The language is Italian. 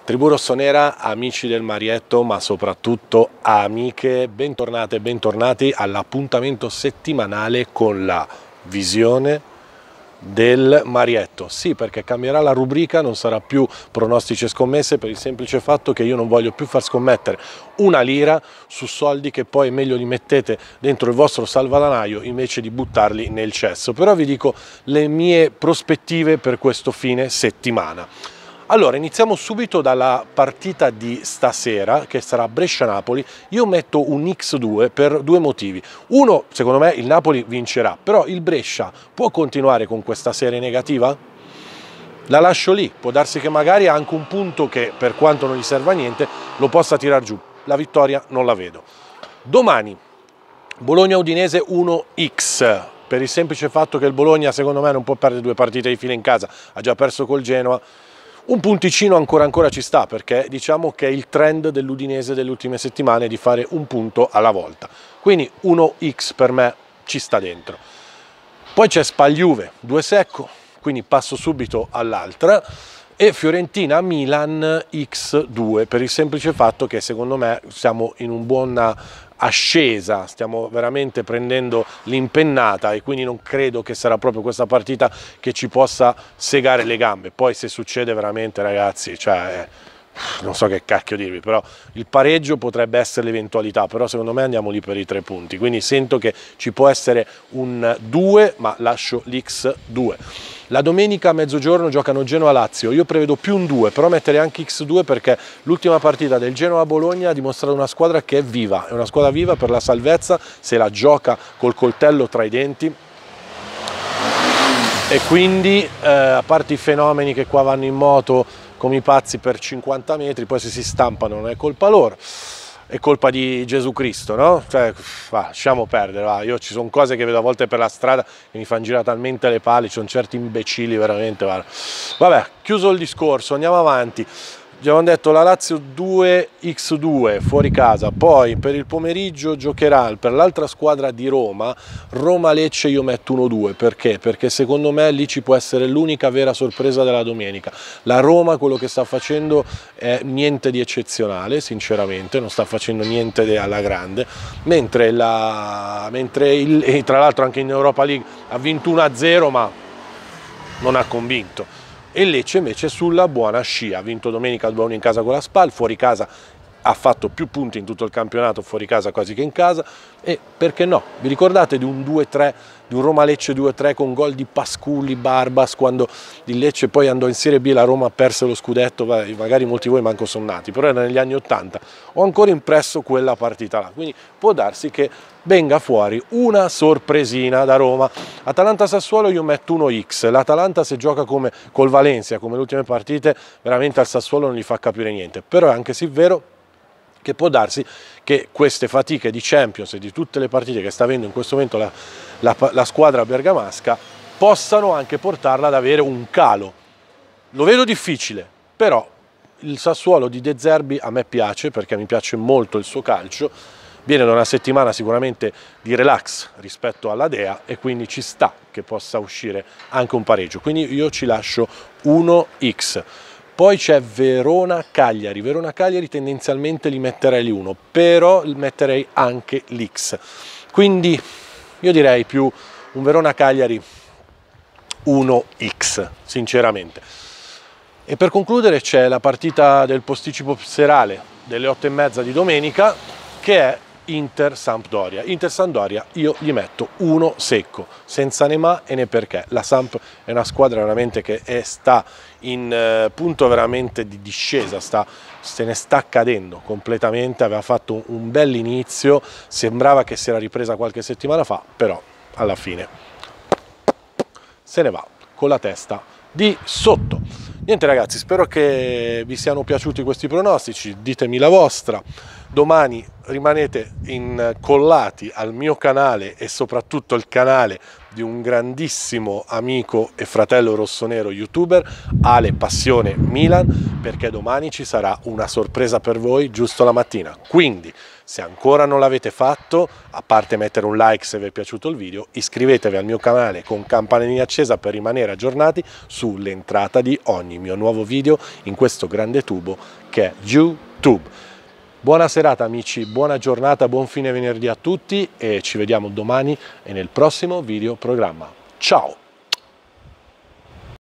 Tribù rossonera, amici del Marietto, ma soprattutto amiche, bentornate e bentornati all'appuntamento settimanale con la visione del Marietto. Sì, perché cambierà la rubrica, non sarà più pronostici e scommesse, per il semplice fatto che io non voglio più far scommettere una lira su soldi che poi è meglio li mettete dentro il vostro salvadanaio invece di buttarli nel cesso. Però vi dico le mie prospettive per questo fine settimana. Allora, iniziamo subito dalla partita di stasera, che sarà Brescia-Napoli. Io metto un X2 per due motivi. Uno, secondo me il Napoli vincerà, però il Brescia può continuare con questa serie negativa? La lascio lì, può darsi che magari ha anche un punto che, per quanto non gli serva a niente, lo possa tirar giù. La vittoria non la vedo. Domani, Bologna-Udinese 1X. Per il semplice fatto che il Bologna, secondo me, non può perdere due partite di fila in casa, ha già perso col Genoa. Un punticino ancora ci sta, perché diciamo che è il trend dell'Udinese delle ultime settimane di fare un punto alla volta. Quindi 1x per me ci sta dentro. Poi c'è Spal-Juve, 2 secco, quindi passo subito all'altra. E Fiorentina-Milan x2, per il semplice fatto che secondo me siamo in un buona ascesa, stiamo veramente prendendo l'impennata e quindi non credo che sarà proprio questa partita che ci possa segare le gambe. Poi se succede veramente, ragazzi, cioè non so che cacchio dirvi, però il pareggio potrebbe essere l'eventualità, però secondo me andiamo lì per i 3 punti, quindi sento che ci può essere un 2, ma lascio l'X2. La domenica a mezzogiorno giocano Genoa-Lazio, io prevedo più un 2, però metterei anche X2 perché l'ultima partita del Genoa-Bologna ha dimostrato una squadra che è viva, è una squadra viva per la salvezza, se la gioca col coltello tra i denti. E quindi, a parte i fenomeni che qua vanno in moto come i pazzi per 50 metri, poi se si stampano non è colpa loro, è colpa di Gesù Cristo, no? Cioè, lasciamo perdere, va. Io ci sono cose che vedo a volte per la strada che mi fanno girare talmente le palle, ci sono certi imbecilli veramente, guarda. Vabbè, chiuso il discorso, andiamo avanti. Abbiamo detto la Lazio 2x2 fuori casa, poi per il pomeriggio giocherà per l'altra squadra di Roma, Roma-Lecce io metto 1-2, perché? Perché secondo me lì ci può essere l'unica vera sorpresa della domenica. La Roma quello che sta facendo è niente di eccezionale, sinceramente, non sta facendo niente alla grande, mentre e tra l'altro anche in Europa League ha vinto 1-0 ma non ha convinto. E Lecce invece sulla buona scia, ha vinto domenica 2-1 in casa con la Spal, fuori casa ha fatto più punti in tutto il campionato, fuori casa quasi che in casa, e perché no? Vi ricordate di un 2-3, di un Roma-Lecce 2-3 con gol di Pasculli, Barbas, quando il Lecce poi andò in Serie B, la Roma perse lo scudetto, magari molti di voi manco sono nati, però era negli anni 80, ho ancora impresso quella partita là, quindi può darsi che venga fuori una sorpresina da Roma. Atalanta-Sassuolo io metto 1x, l'Atalanta se gioca come col Valencia, come le ultime partite, veramente al Sassuolo non gli fa capire niente, però è anche sì vero che può darsi che queste fatiche di Champions e di tutte le partite che sta avendo in questo momento la squadra bergamasca possano anche portarla ad avere un calo. Lo vedo difficile, però il Sassuolo di De Zerbi a me piace, perché mi piace molto il suo calcio, viene da una settimana sicuramente di relax rispetto alla Dea e quindi ci sta che possa uscire anche un pareggio, quindi io ci lascio 1x. Poi c'è Verona-Cagliari, Verona-Cagliari tendenzialmente li metterei lì 1, però metterei anche l'X, quindi io direi più un Verona-Cagliari 1x, sinceramente. E per concludere c'è la partita del posticipo serale delle 8:30 di domenica, che è Inter-Sampdoria. Inter-Sampdoria io gli metto 1 secco, senza né ma e né perché. La Samp è una squadra veramente che sta in punto veramente di discesa, se ne sta cadendo completamente, aveva fatto un bel inizio, sembrava che si era ripresa qualche settimana fa, però alla fine se ne va con la testa di sotto. Niente ragazzi, spero che vi siano piaciuti questi pronostici, ditemi la vostra. Domani rimanete incollati al mio canale e soprattutto il canale di un grandissimo amico e fratello rossonero youtuber, Ale Passione Milan, perché domani ci sarà una sorpresa per voi giusto la mattina. Quindi, se ancora non l'avete fatto, a parte mettere un like se vi è piaciuto il video, iscrivetevi al mio canale con campanellina accesa per rimanere aggiornati sull'entrata di ogni mio nuovo video in questo grande tubo che è YouTube. Buona serata amici, buona giornata, buon fine venerdì a tutti e ci vediamo domani e nel prossimo video programma. Ciao!